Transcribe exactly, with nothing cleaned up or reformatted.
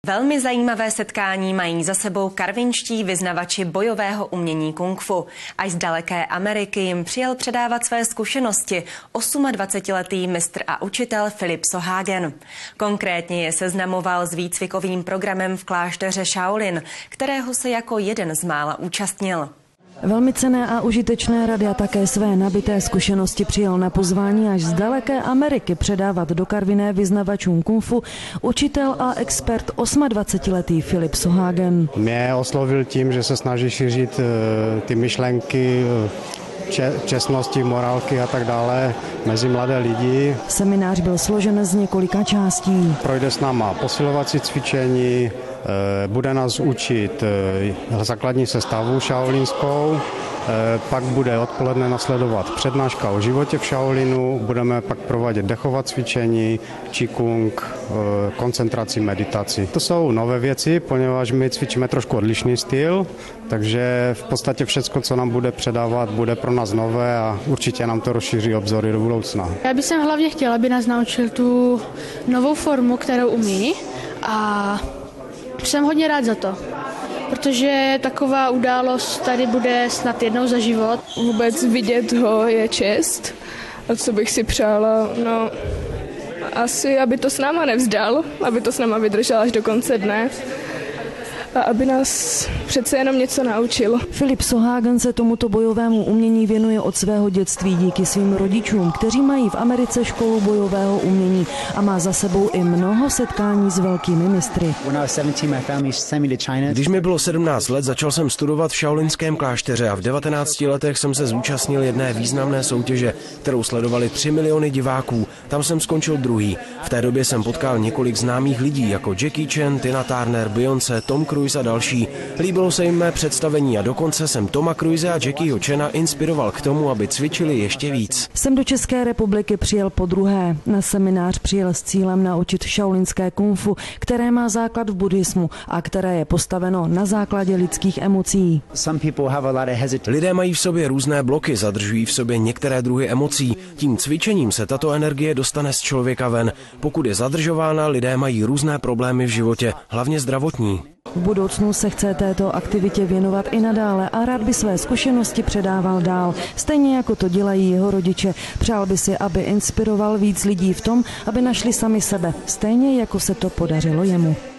Velmi zajímavé setkání mají za sebou karvinští vyznavači bojového umění kung fu. Až z daleké Ameriky jim přijel předávat své zkušenosti dvacetiosmiletý mistr a učitel Filip Sohagen. Konkrétně je seznamoval s výcvikovým programem v klášteře Shaolin, kterého se jako jeden z mála účastnil. Velmi cenné a užitečné rady a také své nabité zkušenosti přijel na pozvání až z daleké Ameriky předávat do Karviné vyznavačům kung fu učitel a expert dvacetiosmiletý Filip Sohagen. Mě oslovil tím, že se snaží šířit ty myšlenky, čestnosti, morálky a tak dále mezi mladé lidi. Seminář byl složen z několika částí. Projde s náma posilovací cvičení, bude nás učit základní sestavu shaolinskou, pak bude odpoledne nasledovat přednáška o životě v Shaolinu, budeme pak provádět dechové cvičení, qigong, koncentraci, meditaci. To jsou nové věci, poněvadž my cvičíme trošku odlišný styl, takže v podstatě všechno, co nám bude předávat, bude pro nás nové a určitě nám to rozšíří obzory do budoucna. Já bych hlavně chtěla, aby nás naučil tu novou formu, kterou umí, a jsem hodně rád za to, protože taková událost tady bude snad jednou za život. Vůbec vidět ho je čest. A co bych si přála, no asi, aby to s náma nevzdal, aby to s náma vydržel až do konce dne a aby nás přece jenom něco naučil. Filip Sohagen se tomuto bojovému umění věnuje od svého dětství díky svým rodičům, kteří mají v Americe školu bojového umění a má za sebou i mnoho setkání s velkými mistry. Když mi bylo sedmnáct let, začal jsem studovat v šaolinském klášteře a v devatenácti letech jsem se zúčastnil jedné významné soutěže, kterou sledovali tři miliony diváků. Tam jsem skončil druhý. V té době jsem potkal několik známých lidí jako Jackie Chan, Tina Turner, Beyoncé, Tom Cruise a další. Líbilo se jim mé představení a dokonce jsem Toma Cruise a Jackieho Chana inspiroval k tomu, aby cvičili ještě víc. Sem do České republiky přijel podruhé. Na seminář přijel s cílem naučit šaolinské kung fu, které má základ v buddhismu a které je postaveno na základě lidských emocí. Lidé mají v sobě různé bloky, zadržují v sobě některé druhy emocí. Tím cvičením se tato energie dostane z člověka ven. Pokud je zadržována, lidé mají různé problémy v životě, hlavně zdravotní. V budoucnu se chce této aktivitě věnovat i nadále a rád by své zkušenosti předával dál, stejně jako to dělají jeho rodiče. Přál by si, aby inspiroval víc lidí v tom, aby našli sami sebe, stejně jako se to podařilo jemu.